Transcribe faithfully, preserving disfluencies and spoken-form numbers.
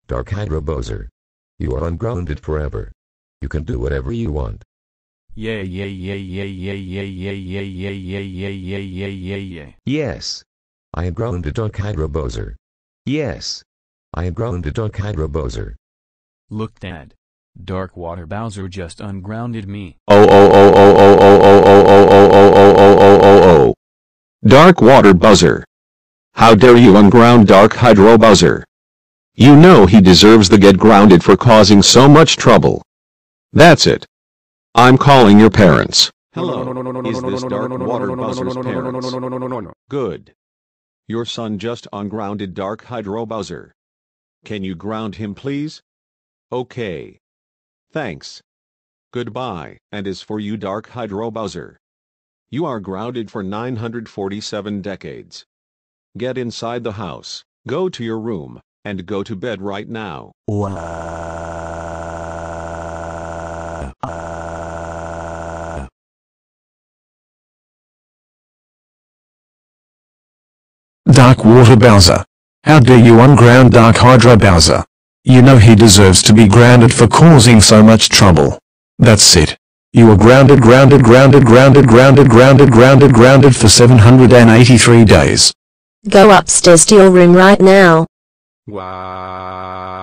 Dark Hydro Bowser. You are ungrounded forever. You can do whatever you want. Yeah yeah yeah yeah yeah yeah yeah yeah yeah yeah yeah yeah yeah yeah yeah. Yes. I am grounded, Dark Hydro Bowser. Yes. I am grounded, Dark Hydro Bowser. Look, Dad. Dark Water Bowser just ungrounded me. Oh oh oh oh oh oh oh oh oh oh oh oh oh oh oh oh. Dark Water Bowser. How dare you unground Dark Hydro Bowser? You know he deserves the get grounded for causing so much trouble. That's it. I'm calling your parents. Hello, is this Dark Water Bowser's parents? Good. Your son just ungrounded Dark Hydro Bowser. Can you ground him please? Okay. Thanks. Goodbye. And as for you, Dark Hydro Bowser, you are grounded for nine hundred forty-seven decades. Get inside the house, go to your room, and go to bed right now. Dark Water Bowser. How dare you unground Dark Hydro Bowser? You know he deserves to be grounded for causing so much trouble. That's it. You are grounded, grounded, grounded, grounded, grounded, grounded, grounded, grounded for seven hundred eighty-three days. Go upstairs to your room right now. Wow.